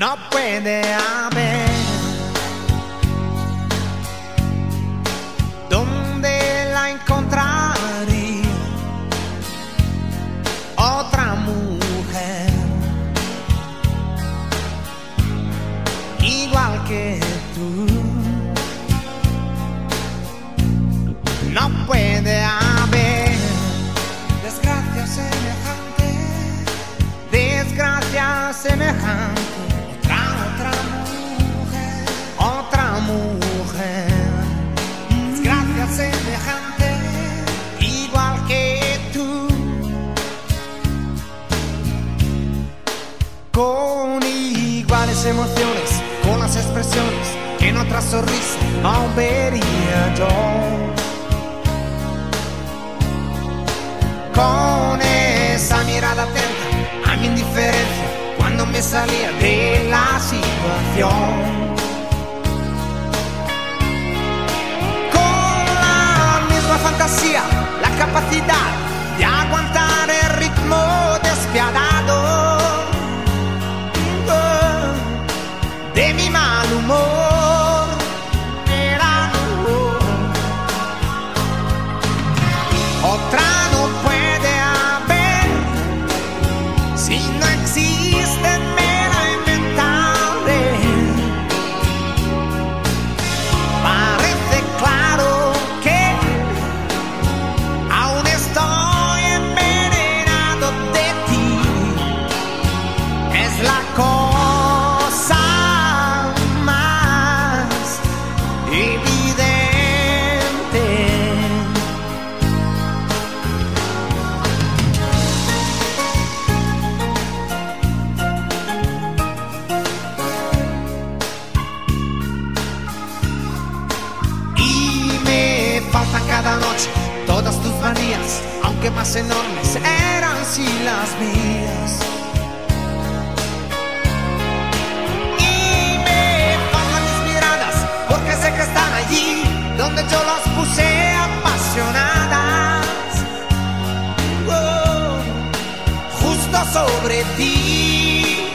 no puede haber. ¿Dónde la encontraría? Otra mujer igual que tú. No puede haber desgracia semejante, desgracia semejante. Otra mujer, desgracia semejante, igual que tú. Con iguales emociones, con las expresiones que en otra sonrisa no vería yo. Con esa mirada atenta a mi indiferencia cuando me salía de la situación. Con la misma fantasía, la capacidad de aguantar el ritmo despiadado de mi mal humor. Era otra no puede haber, si no existe me la inventaré. Parece claro que aún estoy envenenado de ti. Es la cosa más evidente. Y me faltan cada noche todas tus manías, aunque más enormes eran si las mías. Y me faltan mis miradas, porque sé que están allí donde yo las puse apasionadas. Justo sobre ti.